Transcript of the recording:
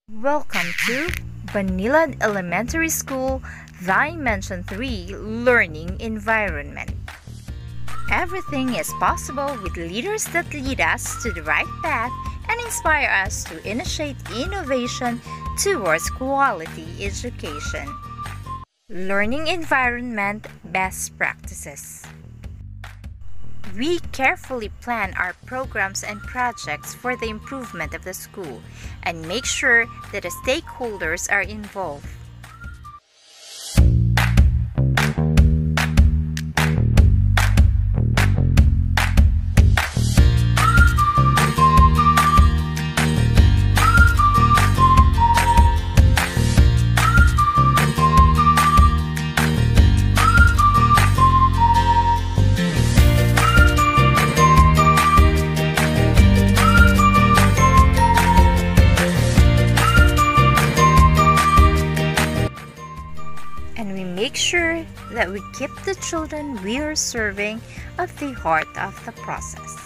Welcome to Banilad Elementary School Dimension 3 Learning Environment. Everything is possible with leaders that lead us to the right path and inspire us to initiate innovation towards quality education. Learning Environment Best Practices. We carefully plan our programs and projects for the improvement of the school and make sure that the stakeholders are involved. And we make sure that we keep the children we are serving at the heart of the process.